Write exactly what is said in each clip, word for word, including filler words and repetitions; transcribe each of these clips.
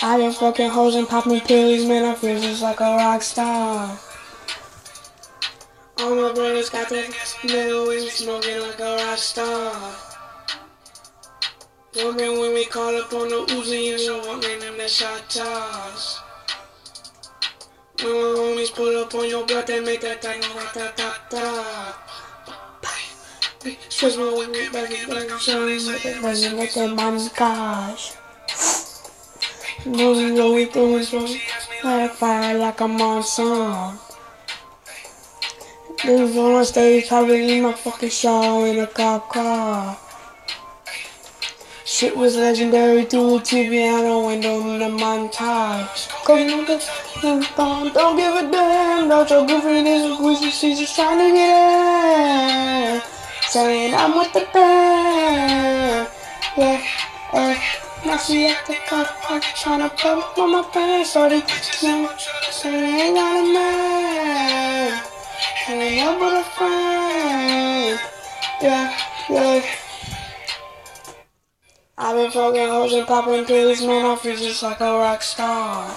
I been fucking hoes and popping pills, man, I feel just like a rock star. All my brothers got that metal, we smoking like a rock star. Woman, when we call up on the Uzi, you know what, man, them that shot toss. When my homies pull up on your block, they make that thing rat-ta-ta-ta. Switch my way back and back, shine with that version, with that montage. Moving low, we throwing strong, like fire like a monsoon. Dudes on stage, probably my fucking show in a cop car. Shit was legendary through the T V out the window in the montage. Don't give a damn about your girlfriend is a goosey, she's just trying to get in. Saying I'm with the band, yeah, eh. Now she at the car, trying to put on my pants, shorty. Saying I ain't got a man, ain't up with a friend, yeah, yeah. I been fucking hoes and popping pills, man, I feel just like a rock star.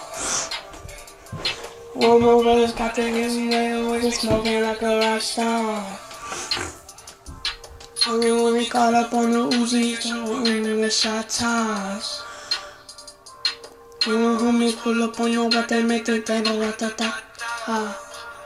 One more brothers got the reason they wasn't smoking like a rock star. Only when we caught up on the Uzi, in the shot toss. When the homies pull up on your butt, they make the thing rat-ta-ta-ta.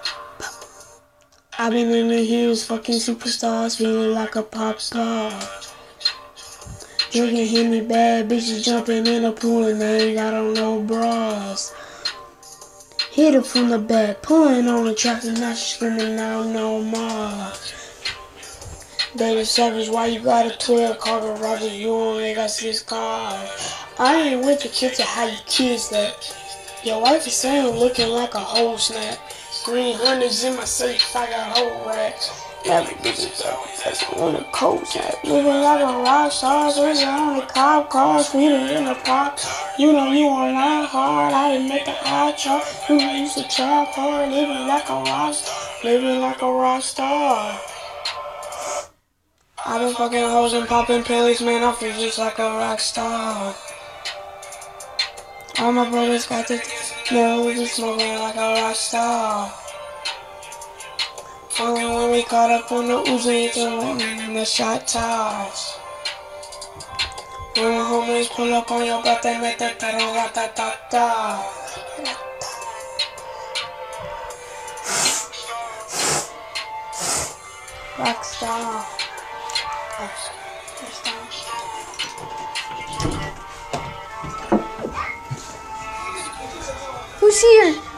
I been in the hills, fucking superstars, feeling like a pop star. Drinking Henny, bad bitches jumping in the pool and they ain't got on no bras. Hit her from the back, pulling on the track and now she screaming out no more. Baby Savage, why you got a twelve car garage? You only got six cars. I ain't with the kids to how you kids that. Your wife is saying looking like a whole snap. Green hundreds in my safe, I got whole racks. Every bitch though, that's on the cold snap. Living like a rock star, racing on the cop car, sweeter in the park. You know you are not hard, I didn't make the high chart. You know you used to try hard, living like a rock star, living like a rock star. I been fucking hoes and popping pills, man, I feel just like a rock star. All my brothers got the no, we just smoking like a rock star. Only when we caught up on the Uzi, in the shot toss. When the homies pull up on your butt, they make that thing rat-ta-ta-ta. Rock star. Who's here?